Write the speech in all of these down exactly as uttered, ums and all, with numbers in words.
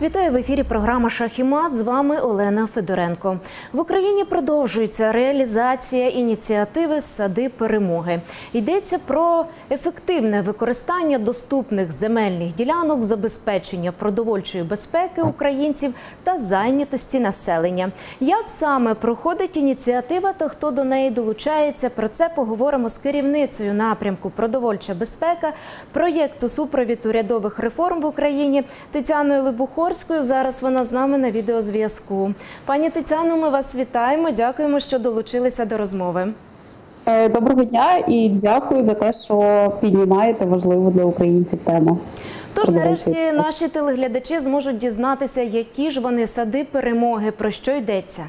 Вітаю в ефірі програма «Шах і мат». З вами Олена Федоренко. В Україні продовжується реалізація ініціативи «Сади перемоги». Йдеться про ефективне використання доступних земельних ділянок, забезпечення продовольчої безпеки українців та зайнятості населення. Як саме проходить ініціатива та хто до неї долучається? Про це поговоримо з керівницею напрямку «Продовольча безпека» проєкту «Супровід урядових реформ в Україні» Тетяною Либухорською. Зараз вона з нами на відеозв'язку. Пані Тетяно, ми вас вітаємо. Дякуємо, що долучилися до розмови. Доброго дня і дякую за те, що піднімаєте важливу для українців тему. Тож, нарешті, наші телеглядачі зможуть дізнатися, які ж вони сади перемоги, про що йдеться.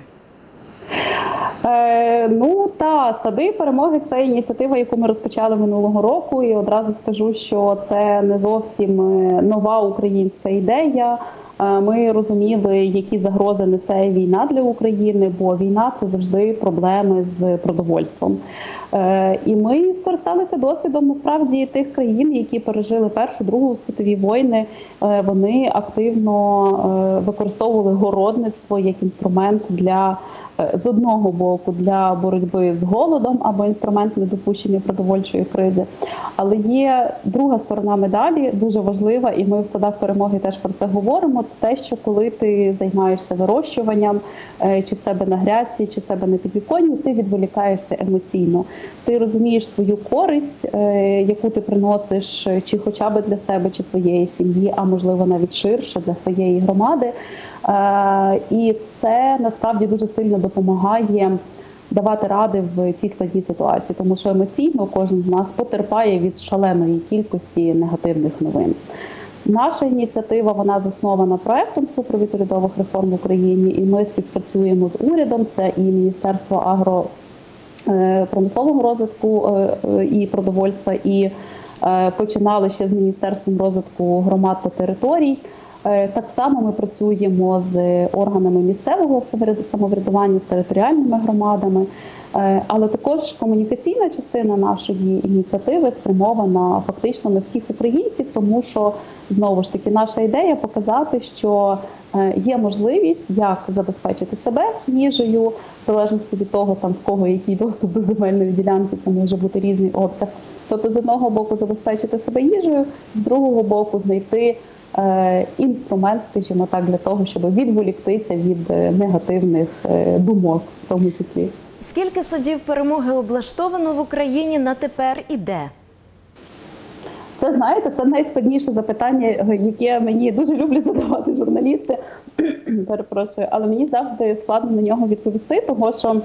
Е, ну та сади перемоги – це ініціатива, яку ми розпочали минулого року, і одразу скажу, що це не зовсім нова українська ідея. Ми розуміли, які загрози несе війна для України, бо війна – це завжди проблеми з продовольством. І ми скористалися досвідом, насправді, тих країн, які пережили Першу, Другу світові війни. Вони активно використовували городництво як інструмент для, з одного боку, для боротьби з голодом або інструмент недопущення продовольчої кризи. Але є друга сторона медалі, дуже важлива, і ми в «Садах перемоги» теж про це говоримо. Це те, що коли ти займаєшся вирощуванням, чи в себе на грядці, чи в себе на підвіконні, ти відволікаєшся емоційно. Ти розумієш свою користь, яку ти приносиш, чи хоча б для себе, чи своєї сім'ї, а можливо навіть ширше для своєї громади. І це насправді дуже сильно допомагає давати ради в цій складній ситуації, тому що емоційно кожен з нас потерпає від шаленої кількості негативних новин. Наша ініціатива, вона заснована проектом «Супровід урядових реформ в Україні», і ми співпрацюємо з урядом, це і Міністерство агропромислового розвитку і продовольства, і починали ще з Міністерством розвитку громад та територій. Так само ми працюємо з органами місцевого самоврядування, з територіальними громадами, але також комунікаційна частина нашої ініціативи спрямована фактично на всіх українців, тому що, знову ж таки, наша ідея показати, що є можливість, як забезпечити себе їжею, в залежності від того, там, в кого який доступ до земельної ділянки, це може бути різний обсяг. Тобто, з одного боку, забезпечити себе їжею, з другого боку, знайти інструмент, скажімо так, для того, щоб відволіктися від негативних думок, в тому числі. Скільки садів перемоги облаштовано в Україні на тепер і де? Це, знаєте, це найскладніше запитання, яке мені дуже люблять задавати журналісти. Перепрошую, але мені завжди складно на нього відповісти, тому що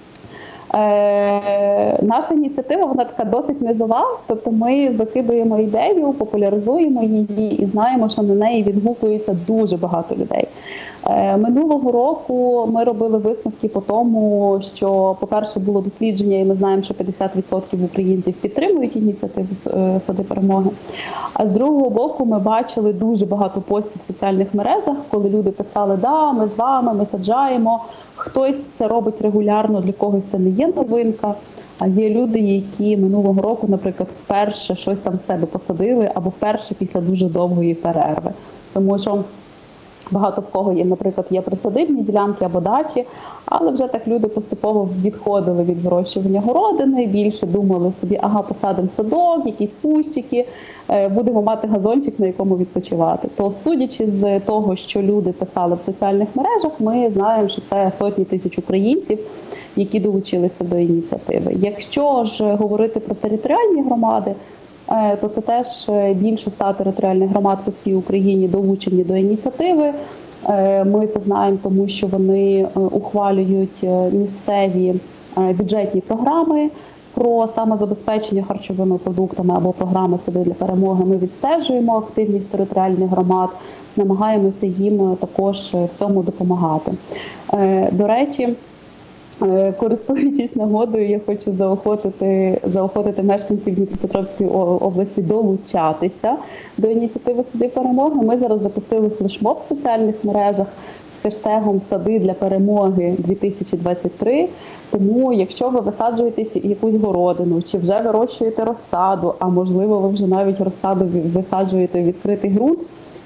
Е, наша ініціатива, вона така досить низова, тобто ми закидуємо ідею, популяризуємо її і знаємо, що на неї відгукується дуже багато людей. Е, минулого року ми робили висновки по тому, що, по-перше, було дослідження, і ми знаємо, що п'ятдесят відсотків українців підтримують ініціативу «Сади перемоги». А з другого боку ми бачили дуже багато постів в соціальних мережах, коли люди писали: «Да, ми з вами, ми саджаємо». Хтось це робить регулярно, для когось це не є новинка, а є люди, які минулого року, наприклад, вперше щось там в себе посадили, або вперше після дуже довгої перерви. Тому що багато в кого є, наприклад, є присадибні ділянки або дачі, але вже так люди поступово відходили від вирощування городини, більше думали собі: ага, посадимо садок, якісь кущики, будемо мати газончик, на якому відпочивати. То, судячи з того, що люди писали в соціальних мережах, ми знаємо, що це сотні тисяч українців, які долучилися до ініціативи. Якщо ж говорити про територіальні громади, то це теж більше ста територіальних громад по всій Україні долучені до ініціативи. Ми це знаємо, тому що вони ухвалюють місцеві бюджетні програми про самозабезпечення харчовими продуктами або програми «Сади для перемоги». Ми відстежуємо активність територіальних громад, намагаємося їм також в цьому допомагати. До речі, користуючись нагодою, я хочу заохотити, заохотити мешканців Дніпропетровської області долучатися до ініціативи «Сади перемоги». Ми зараз запустили флешмоб в соціальних мережах з хештегом «Сади для перемоги дві тисячі двадцять три». Тому, якщо ви висаджуєте якусь городину, чи вже вирощуєте розсаду, а можливо ви вже навіть розсаду висаджуєте в відкритий ґрунт,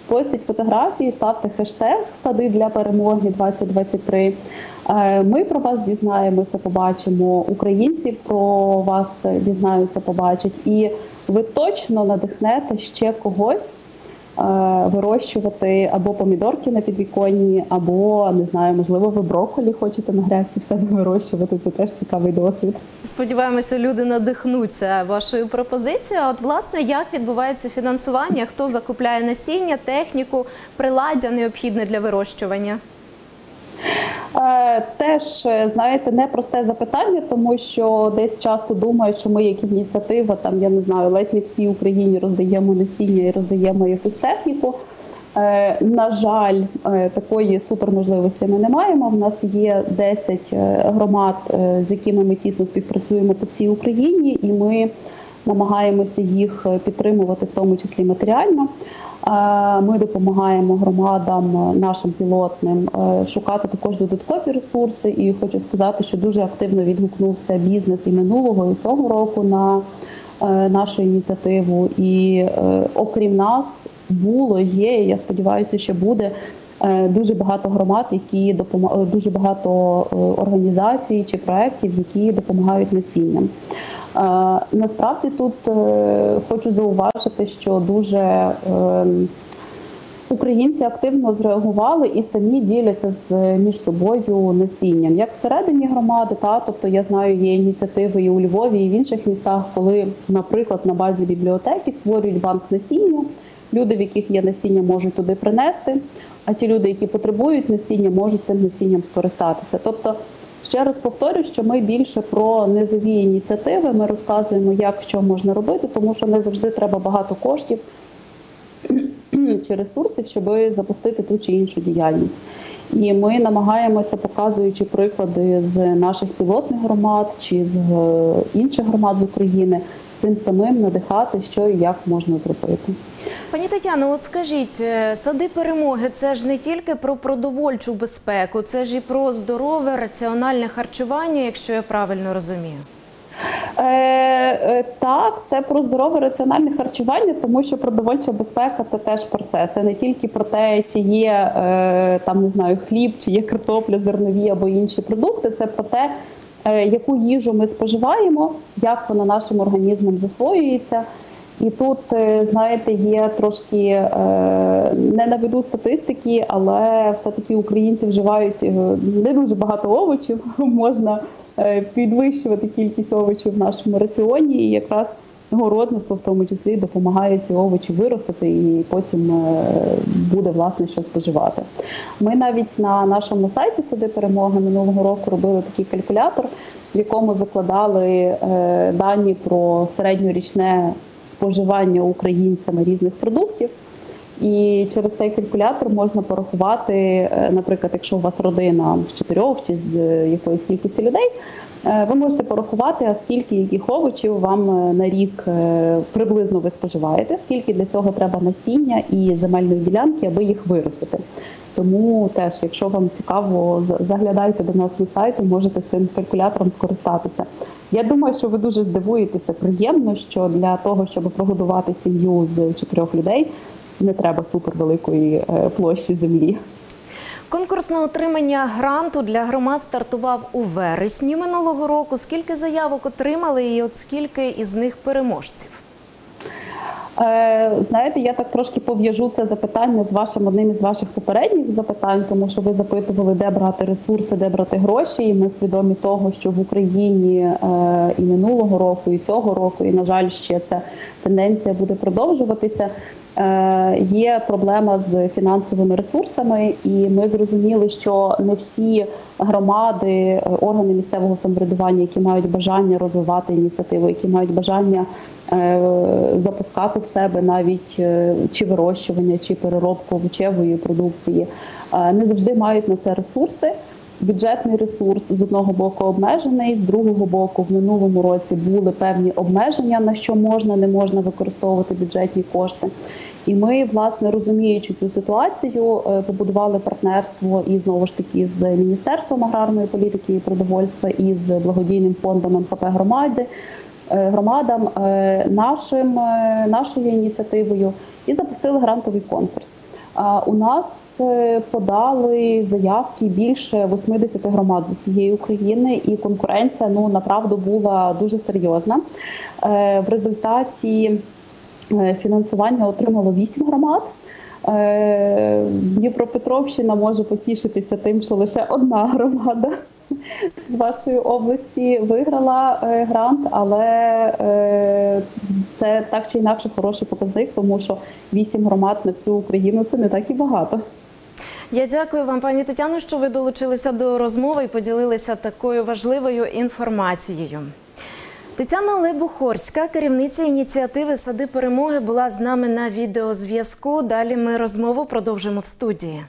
постіть фотографії, ставте хештег «Сади для перемоги двадцять двадцять три». Ми про вас дізнаємося, побачимо, українці про вас дізнаються, побачать. І ви точно надихнете ще когось вирощувати або помідорки на підвіконні, або, не знаю, можливо, ви брокколі хочете на грядці в себе вирощувати. Це теж цікавий досвід. Сподіваємося, люди надихнуться вашою пропозицією. А от, власне, як відбувається фінансування? Хто закупляє насіння, техніку, приладдя необхідне для вирощування? Теж, знаєте, непросте запитання, тому що десь часто думають, що ми як ініціатива, там, я не знаю, ледь не всій Україні роздаємо насіння і роздаємо якусь техніку. На жаль, такої суперможливості ми не маємо. У нас є десять громад, з якими ми тісно співпрацюємо по всій Україні, і ми намагаємося їх підтримувати, в тому числі матеріально. Ми допомагаємо громадам, нашим пілотним, шукати також додаткові ресурси. І хочу сказати, що дуже активно відгукнувся бізнес і минулого, і цього року на нашу ініціативу. І окрім нас було, є, і я сподіваюся, що буде дуже багато громад, які допомагають, дуже багато організацій чи проєктів, які допомагають насінням. Насправді тут хочу зауважити, що дуже українці активно зреагували і самі діляться з між собою насінням. Як всередині громади, та, тобто я знаю, є ініціативи і у Львові, і в інших містах, коли, наприклад, на базі бібліотеки створюють банк насіння, люди, в яких є насіння, можуть туди принести, а ті люди, які потребують насіння, можуть цим насінням скористатися. Тобто, ще раз повторюю, що ми більше про низові ініціативи, ми розказуємо, як, що можна робити, тому що не завжди треба багато коштів чи ресурсів, щоб запустити ту чи іншу діяльність. І ми намагаємося, показуючи приклади з наших пілотних громад чи з інших громад з України, тим самим надихати, що і як можна зробити. Пані Тетяно, от скажіть, сади перемоги – це ж не тільки про продовольчу безпеку, це ж і про здорове, раціональне харчування, якщо я правильно розумію. Е, е, так, це про здорове раціональне харчування, тому що продовольча безпека – це теж про це. Це не тільки про те, чи є е, там, не знаю, хліб, чи є картопля, зернові або інші продукти. Це про те, е, яку їжу ми споживаємо, як вона нашим організмом засвоюється. І тут, знаєте, є трошки, е, не наведу статистики, але все-таки українці вживають не дуже багато овочів, можна підвищувати кількість овочів в нашому раціоні, і якраз городництво в тому числі допомагає ці овочі виростити і потім буде, власне, що споживати. Ми навіть на нашому сайті «Сади перемоги» минулого року робили такий калькулятор, в якому закладали дані про середньорічне споживання українцями різних продуктів. І через цей калькулятор можна порахувати, наприклад, якщо у вас родина з чотирьох чи з якоїсь кількості людей, ви можете порахувати, а скільки яких овочів вам на рік приблизно ви споживаєте, скільки для цього треба насіння і земельної ділянки, аби їх виростити. Тому теж, якщо вам цікаво, заглядайте до нас на сайт, можете цим калькулятором скористатися. Я думаю, що ви дуже здивуєтеся, приємно, що для того, щоб прогодувати сім'ю з чотирьох людей, не треба супервеликої площі землі. Конкурс на отримання гранту для громад стартував у вересні минулого року. Скільки заявок отримали і от скільки із них переможців? Знаєте, я так трошки пов'яжу це запитання з вашим, одним із ваших попередніх запитань, тому що ви запитували, де брати ресурси, де брати гроші, і ми свідомі того, що в Україні і минулого року, і цього року, і, на жаль, ще ця тенденція буде продовжуватися. Є проблема з фінансовими ресурсами, і ми зрозуміли, що не всі громади, органи місцевого самоврядування, які мають бажання розвивати ініціативу, які мають бажання запускати в себе навіть чи вирощування, чи переробку овочевої продукції, не завжди мають на це ресурси. Бюджетний ресурс з одного боку обмежений, з другого боку в минулому році були певні обмеження, на що можна, не можна використовувати бюджетні кошти. І ми, власне, розуміючи цю ситуацію, побудували партнерство і, знову ж таки, з Міністерством аграрної політики і продовольства, і з благодійним фондом ем ха пе громади, громадам, нашим, нашою ініціативою, і запустили грантовий конкурс. У нас подали заявки більше восьмидесят громад з усієї України, і конкуренція, ну, направду була дуже серйозна. В результаті фінансування отримало вісім громад. Дніпропетровщина може потішитися тим, що лише одна громада з вашої області виграла грант, але це так чи інакше хороший показник, тому що вісім громад на всю Україну – це не так і багато. Я дякую вам, пані Тетяно, що ви долучилися до розмови і поділилися такою важливою інформацією. Тетяна Лебухорська, керівниця ініціативи «Сади перемоги», була з нами на відеозв'язку. Далі ми розмову продовжимо в студії.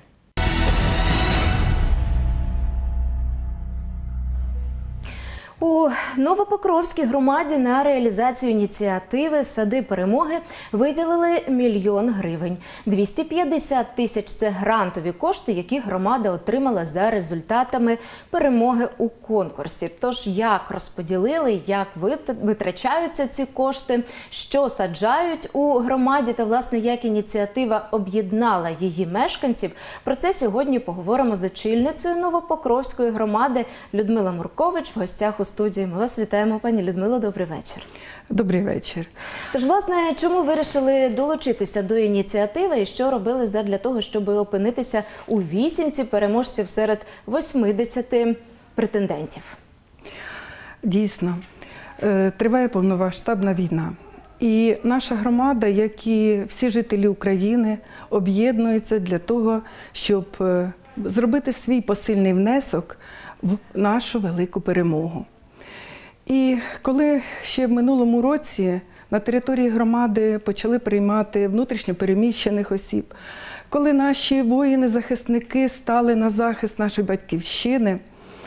У Новопокровській громаді на реалізацію ініціативи «Сади перемоги» виділили мільйон гривень. двісті п'ятдесят тисяч – це грантові кошти, які громада отримала за результатами перемоги у конкурсі. Тож, як розподілили, як витрачаються ці кошти, що саджають у громаді та, власне, як ініціатива об'єднала її мешканців, про це сьогодні поговоримо з очільницею Новопокровської громади Людмила Муркович в гостях у студії. Ми вас вітаємо, пані Людмило, добрий вечір. Добрий вечір. Тож, власне, чому вирішили долучитися до ініціативи і що робили задля того, щоб опинитися у вісімці переможців серед восьмидесяти претендентів? Дійсно, триває повномасштабна війна. І наша громада, як і всі жителі України, об'єднується для того, щоб зробити свій посильний внесок в нашу велику перемогу. І коли ще в минулому році на території громади почали приймати внутрішньо переміщених осіб, коли наші воїни-захисники стали на захист нашої батьківщини,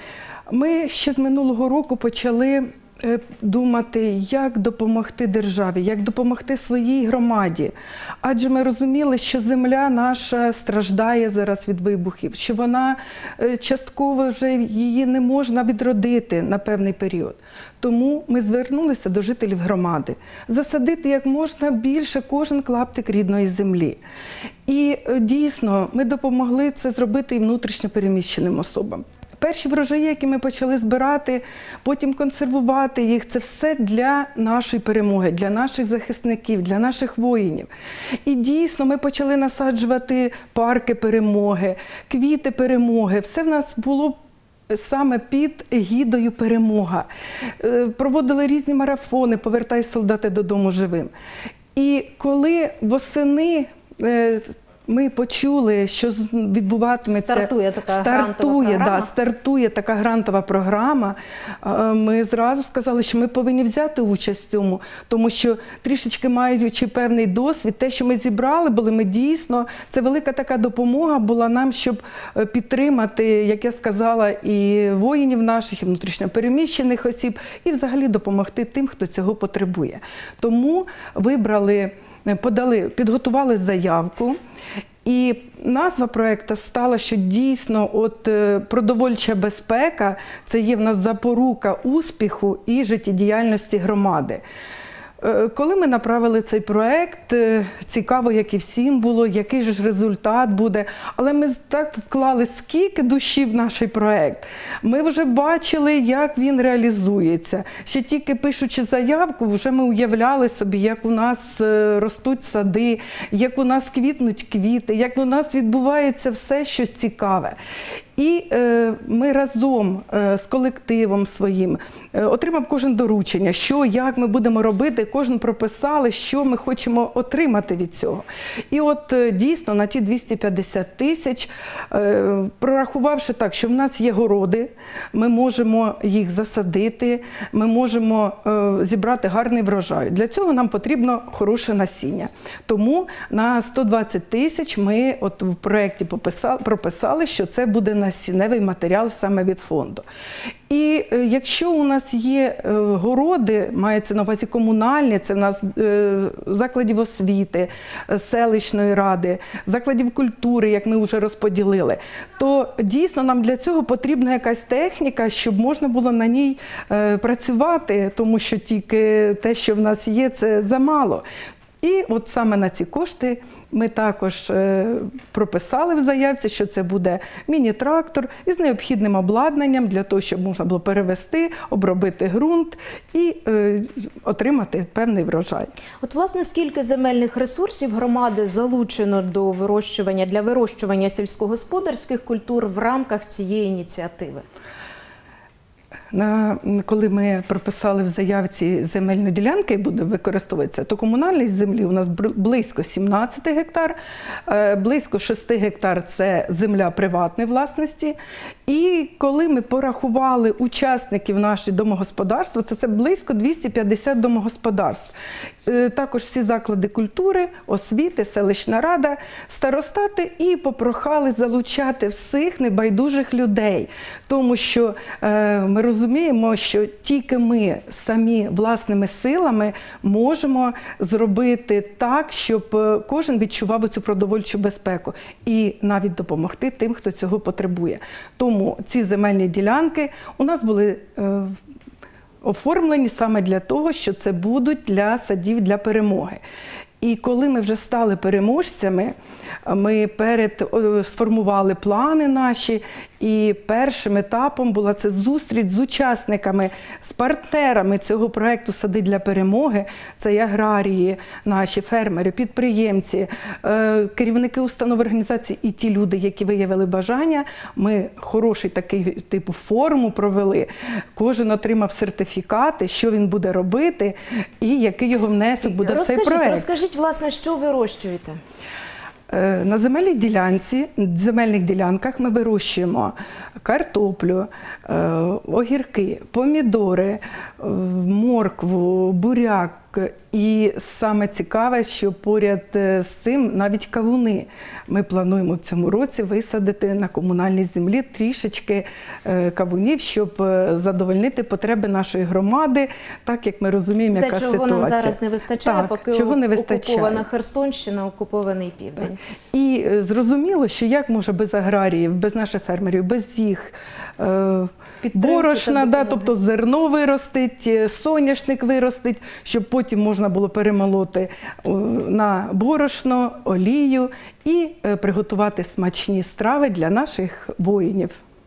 ми ще з минулого року почали думати, як допомогти державі, як допомогти своїй громаді. Адже ми розуміли, що земля наша страждає зараз від вибухів, що вона частково вже її не можна відродити на певний період. Тому ми звернулися до жителів громади засадити як можна більше кожен клаптик рідної землі. І дійсно ми допомогли це зробити і внутрішньо переміщеним особам. Перші врожаї, які ми почали збирати, потім консервувати їх, це все для нашої перемоги, для наших захисників, для наших воїнів. І дійсно ми почали насаджувати парки перемоги, квіти перемоги. Все в нас було саме під егідою «Перемога». Проводили різні марафони «Повертай солдати додому живим». І коли восени ми почули, що відбуватиметься, стартує така стартує, грантова програма. Да, стартує така грантова програма, ми зразу сказали, що ми повинні взяти участь в цьому, тому що трішечки маючи певний досвід, те, що ми зібрали, були ми дійсно, це велика така допомога була нам, щоб підтримати, як я сказала, і воїнів наших, і внутрішньо переміщених осіб, і взагалі допомогти тим, хто цього потребує. Тому вибрали, подали, підготували заявку, і назва проєкту стала, що дійсно от продовольча безпека – це є в нас запорука успіху і життєдіяльності громади. Коли ми направили цей проєкт, цікаво, як і всім було, який же ж результат буде. Але ми так вклали скільки душі в наш проєкт. Ми вже бачили, як він реалізується. Ще тільки пишучи заявку, вже ми уявляли собі, як у нас ростуть сади, як у нас квітнуть квіти, як у нас відбувається все щось цікаве. І е, ми разом е, з колективом своїм е, отримав кожен доручення, що, як ми будемо робити, кожен прописали, що ми хочемо отримати від цього. І от е, дійсно на ті двісті п'ятдесят тисяч, е, прорахувавши так, що в нас є городи, ми можемо їх засадити, ми можемо е, зібрати гарний врожай. Для цього нам потрібно хороше насіння. Тому на сто двадцять тисяч ми от в проєкті прописали, що це буде насінневий матеріал саме від фонду. І е, якщо у нас є е, городи, мається на увазі комунальні, це в нас е, закладів освіти, е, селищної ради, закладів культури, як ми вже розподілили, то дійсно нам для цього потрібна якась техніка, щоб можна було на ній е, працювати, тому що тільки те, що в нас є, це замало. І от саме на ці кошти ми також е, прописали в заявці, що це буде міні-трактор із необхідним обладнанням для того, щоб можна було перевести, обробити ґрунт і е, отримати певний врожай. От, власне, скільки земельних ресурсів громади залучено до вирощування, для вирощування сільськогосподарських культур в рамках цієї ініціативи? На, коли ми прописали в заявці земельні ділянки, буде використовуватися, то комунальної землі у нас близько сімнадцять гектар, близько шість гектар – це земля приватної власності. І коли ми порахували учасників нашого домогосподарства, то це близько двісті п'ятдесят домогосподарств. Також всі заклади культури, освіти, селищна рада, старостати і попрохали залучати всіх небайдужих людей. Тому що е, ми розуміємо, що тільки ми самі власними силами можемо зробити так, щоб кожен відчував цю продовольчу безпеку і навіть допомогти тим, хто цього потребує. Тому ці земельні ділянки у нас були е, оформлені саме для того, що це будуть для садів для перемоги. І коли ми вже стали переможцями, ми перед сформували плани наші, і першим етапом була це зустріч з учасниками, з партнерами цього проєкту «Сади для перемоги». Це і аграрії, наші фермери, підприємці, керівники установ організацій і ті люди, які виявили бажання. Ми хороший такий типу форуму провели. Кожен отримав сертифікати, що він буде робити і який його внесок буде в цей проєкт. Розкажіть, власне, що вирощуєте? На земельній ділянці, земельних ділянках ми вирощуємо картоплю, огірки, помідори, моркву, буряк. І саме цікаве, що поряд з цим навіть кавуни. Ми плануємо в цьому році висадити на комунальній землі трішечки кавунів, щоб задовольнити потреби нашої громади, так як ми розуміємо, яка ситуація. Чого нам зараз не вистачає, так, поки чого не вистачає. окупована Херсонщина, окупований Південь. І зрозуміло, що як може без аграріїв, без наших фермерів, без їх е, борошна, да, тобто зерно виростить, соняшник виростить, щоб потім можна було перемолоти на борошно, олію і приготувати смачні страви для наших воїнів.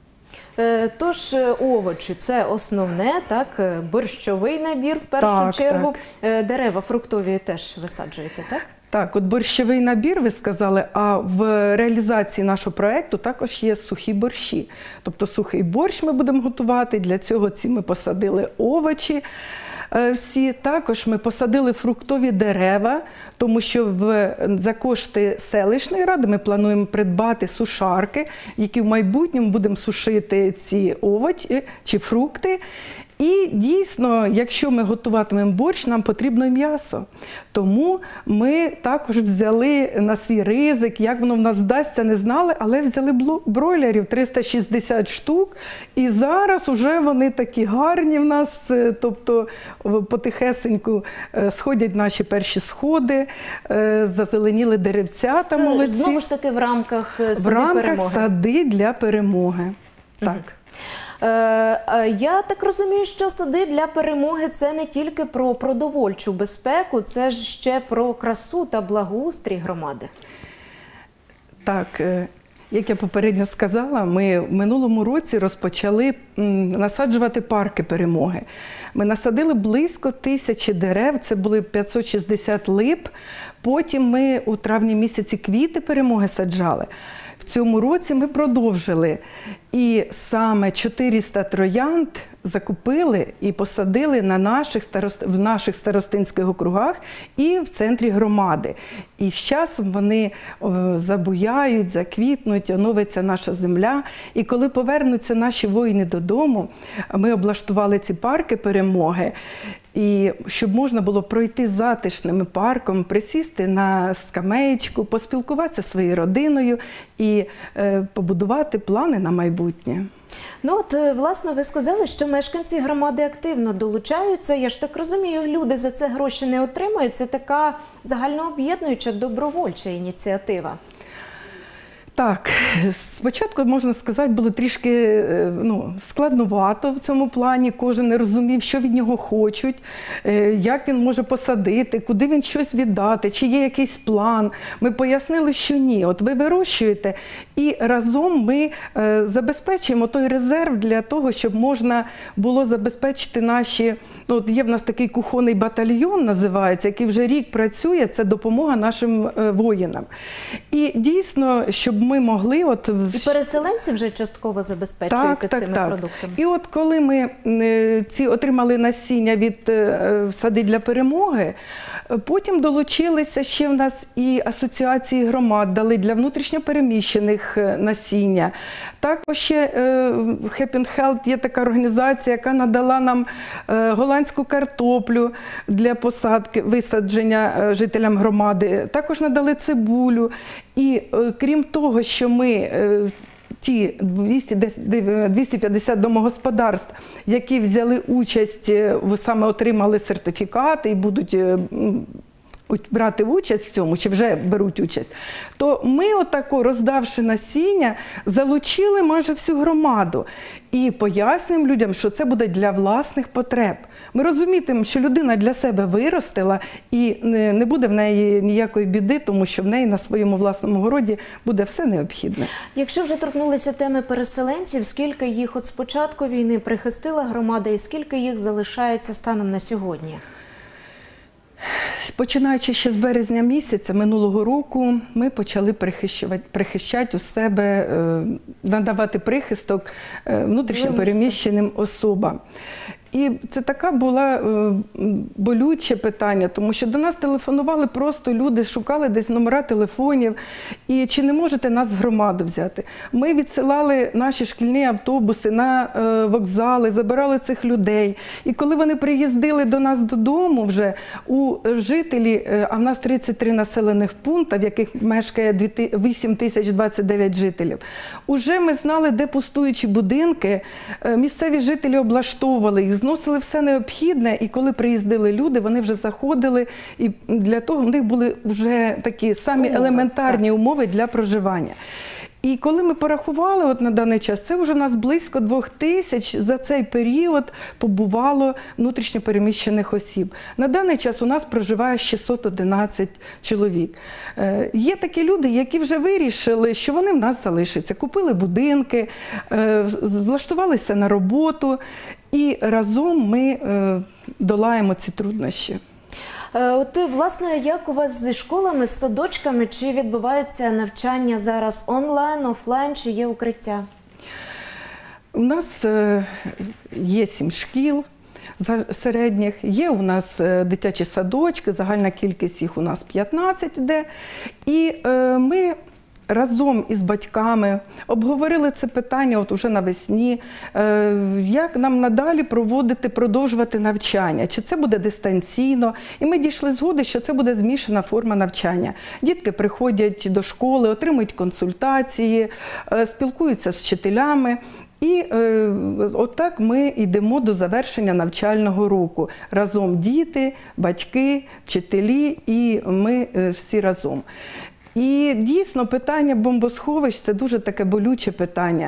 Тож овочі – це основне, так, борщовий набір в першу так, чергу. Так. Дерева фруктові теж висаджуєте, так? Так, от борщовий набір, ви сказали, а в реалізації нашого проєкту також є сухі борщі. Тобто сухий борщ ми будемо готувати, для цього ці ми посадили овочі. Всі також ми посадили фруктові дерева, тому що в, за кошти селищної ради ми плануємо придбати сушарки, які в майбутньому будемо сушити ці овочі чи фрукти. І дійсно, якщо ми готуватимемо борщ, нам потрібно м'ясо. Тому ми також взяли на свій ризик, як воно в нас вдасться, не знали, але взяли бройлерів триста шістдесят штук. І зараз вже вони такі гарні в нас, тобто потихесеньку сходять наші перші сходи, зазеленіли деревцята молодці. Це знову ж таки в рамках «Сади в рамках перемоги». «Сади для перемоги». Так. Я так розумію, що «Сади для перемоги» – це не тільки про продовольчу безпеку, це ж ще про красу та благоустрій громади. Так, як я попередньо сказала, ми в минулому році розпочали насаджувати парки перемоги. Ми насадили близько тисячі дерев, це були п'ятсот шістдесят лип. Потім ми у травні місяці квіти перемоги саджали. В цьому році ми продовжили, і саме чотириста троянд закупили і посадили на наших старост... в наших старостинських округах і в центрі громади. І з часом вони о, забуяють, заквітнуть, оновиться наша земля. І коли повернуться наші воїни додому, ми облаштували ці парки перемоги. І щоб можна було пройти затишним парком, присісти на скамеєчку, поспілкуватися зі своєю родиною і е, побудувати плани на майбутнє. Ну от, власне, ви сказали, що мешканці громади активно долучаються. Я ж так розумію, люди за це гроші не отримують. Це така загальнооб'єднуюча добровольча ініціатива. Так, спочатку, можна сказати, було трішки ну, складновато в цьому плані. Кожен не розумів, що від нього хочуть, як він може посадити, куди він щось віддати, чи є якийсь план. Ми пояснили, що ні. От ви вирощуєте, і разом ми забезпечуємо той резерв для того, щоб можна було забезпечити наші... Ну, от є в нас такий кухонний батальйон, називається, який вже рік працює, це допомога нашим воїнам. І дійсно, щоб ми могли... От... І переселенці вже частково забезпечуєте так, так, цими так. продуктами? І от коли ми ці отримали насіння від «Сади для перемоги», потім долучилися ще в нас і асоціації громад, дали для внутрішньопереміщених насіння. Також ще Happy and Health є така організація, яка надала нам голландську картоплю для посадки, висадження жителям громади. Також надали цибулю. І крім того, що ми ті двісті п'ятдесят домогосподарств, які взяли участь, саме отримали сертифікати і будуть брати участь в цьому, чи вже беруть участь, то ми отако, роздавши насіння, залучили майже всю громаду. І пояснюємо людям, що це буде для власних потреб. Ми розуміємо, що людина для себе виростила і не буде в неї ніякої біди, тому що в неї на своєму власному городі буде все необхідне. Якщо вже торкнулися теми переселенців, скільки їх от з початку війни прихистила громада і скільки їх залишається станом на сьогодні? Починаючи ще з березня місяця минулого року, ми почали прихищати у себе, надавати прихисток внутрішньо переміщеним особам. І це така була болюче питання, тому що до нас телефонували просто люди, шукали десь номера телефонів, і чи не можете нас в громаду взяти. Ми відсилали наші шкільні автобуси на вокзали, забирали цих людей. І коли вони приїздили до нас додому вже, у жителі, а в нас тридцять три населених пункти, в яких мешкає вісім тисяч двадцять дев'ять жителів, уже ми знали, де пустуючі будинки, місцеві жителі облаштовували їх, зносили все необхідне, і коли приїздили люди, вони вже заходили, і для того в них були вже такі самі елементарні умови для проживання. І коли ми порахували от на даний час, це вже у нас близько двох тисяч за цей період побувало внутрішньопереміщених осіб. На даний час у нас проживає шістсот одинадцять чоловік. Е, є такі люди, які вже вирішили, що вони в нас залишаться. Купили будинки, е, влаштувалися на роботу, і разом ми е, долаємо ці труднощі. От, власне, як у вас зі школами, з садочками, чи відбуваються навчання зараз онлайн, офлайн, чи є укриття? У нас є сім шкіл середніх, є у нас дитячі садочки, загальна кількість їх у нас п'ятнадцять іде, і ми разом із батьками обговорили це питання от уже навесні, як нам надалі проводити, продовжувати навчання, чи це буде дистанційно. І ми дійшли згоди, що це буде змішана форма навчання. Дітки приходять до школи, отримують консультації, спілкуються з вчителями. І е, отак ми йдемо до завершення навчального року. Разом діти, батьки, вчителі і ми е, всі разом. І дійсно питання бомбосховищ – це дуже таке болюче питання.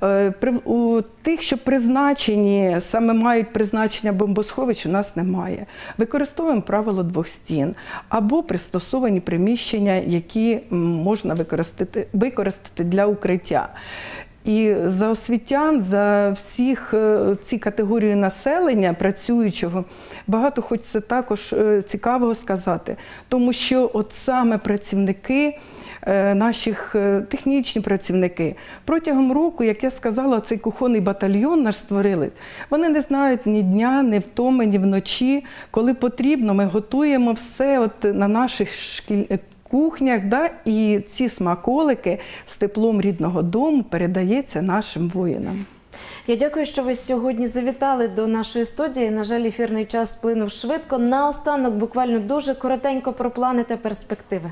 У тих, що призначені, саме мають призначення бомбосховищ, у нас немає. Використовуємо правило двох стін або пристосовані приміщення, які можна використати, використати для укриття. І за освітян, за всіх ці категорії населення працюючого, багато хочеться також цікавого сказати. Тому що от саме працівники, наших технічні працівники, протягом року, як я сказала, цей кухонний батальйон наш створили, вони не знають ні дня, ні втоми, ні вночі. Коли потрібно, ми готуємо все от на наших шкільних кухнях, да, і ці смаколики з теплом рідного дому передається нашим воїнам. Я дякую, що ви сьогодні завітали до нашої студії. На жаль, ефірний час сплинув швидко. Наостанок буквально дуже коротенько про плани та перспективи.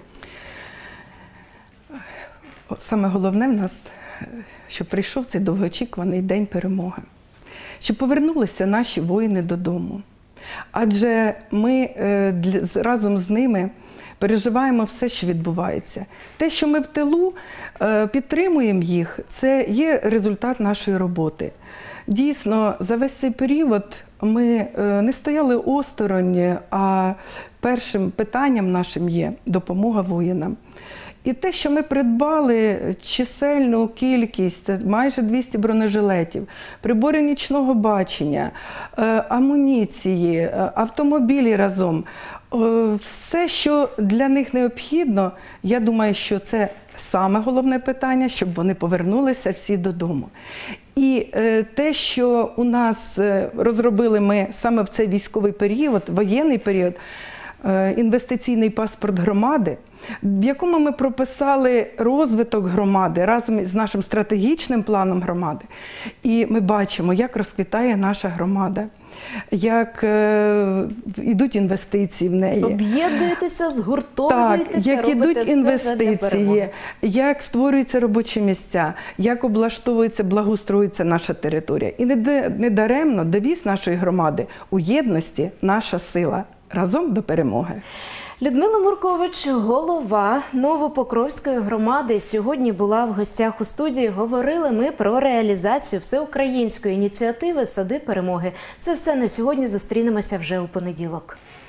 Саме головне в нас, щоб прийшов цей довгоочікуваний День перемоги. Щоб повернулися наші воїни додому. Адже ми разом з ними переживаємо все, що відбувається. Те, що ми в тилу е, підтримуємо їх, це є результат нашої роботи. Дійсно, за весь цей період ми не стояли осторонь, а першим питанням нашим є допомога воїнам. І те, що ми придбали чисельну кількість, майже двісті бронежилетів, прибори нічного бачення, амуніції, автомобілі разом, все, що для них необхідно, я думаю, що це саме головне питання, щоб вони повернулися всі додому. І те, що у нас розробили ми саме в цей військовий період, воєнний період, інвестиційний паспорт громади, в якому ми прописали розвиток громади разом з нашим стратегічним планом громади. І ми бачимо, як розквітає наша громада, як е, йдуть інвестиції в неї. Об'єднуєтеся, згуртовуєтеся, так, як робите ідуть все інвестиції, як створюються робочі місця, як облаштовується, благоустроюється наша територія. І не, не даремно девіз нашої громади «У єдності наша сила». Разом до перемоги. Людмила Муркович, голова Новопокровської громади, сьогодні була в гостях у студії. Говорили ми про реалізацію всеукраїнської ініціативи «Сади перемоги». Це все на сьогодні. Зустрінемося вже у понеділок.